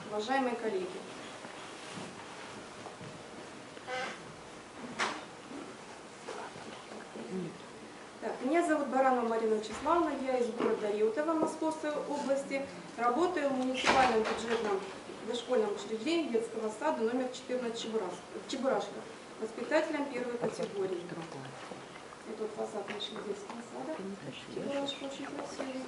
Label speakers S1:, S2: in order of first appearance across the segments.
S1: уважаемые коллеги. Так, меня зовут Баранова Марина Вячеславовна, я из города Реутова Московской области, работаю в муниципальном бюджетном дошкольном учреждении детского сада номер 14 Чебурашка, воспитателем первой категории. Это вот фасад нашего детского сада. Чебурашка очень красивый.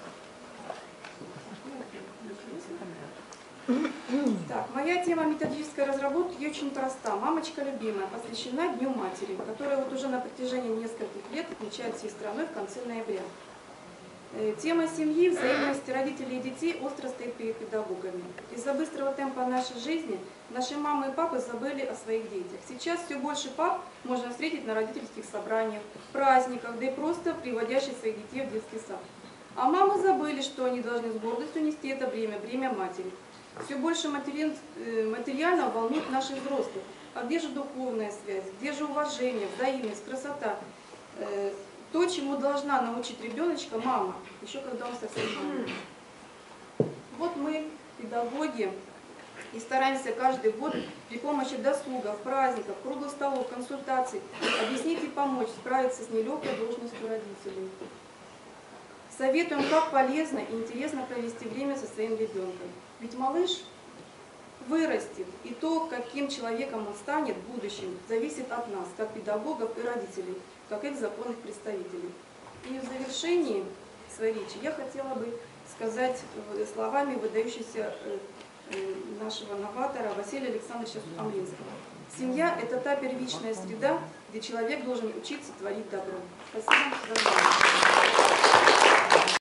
S1: Так, моя тема методической разработки очень проста. «Мамочка любимая» посвящена Дню матери, который вот уже на протяжении нескольких лет отмечают всей страной в конце ноября. Тема семьи, взаимности родителей и детей остро стоит перед педагогами. Из-за быстрого темпа нашей жизни наши мамы и папы забыли о своих детях. Сейчас все больше пап можно встретить на родительских собраниях, праздниках, да и просто приводящих своих детей в детский сад. А мамы забыли, что они должны с гордостью нести это бремя матери. Все больше материально волнует наших взрослых. А где же духовная связь, где же уважение, взаимность, красота? То, чему должна научить ребеночка мама, еще когда он совсем маленький. Вот мы, педагоги, и стараемся каждый год при помощи досугов, праздников, круглых столов, консультаций объяснить и помочь справиться с нелегкой должностью родителей. Советуем, как полезно и интересно провести время со своим ребенком. Ведь малыш вырастет, и то, каким человеком он станет в будущем, зависит от нас, как педагогов и родителей, как их законных представителей. И в завершении своей речи я хотела бы сказать словами выдающегося нашего новатора Василия Александровича Амлинского. Семья – это та первичная среда, где человек должен учиться творить добро. Спасибо за внимание.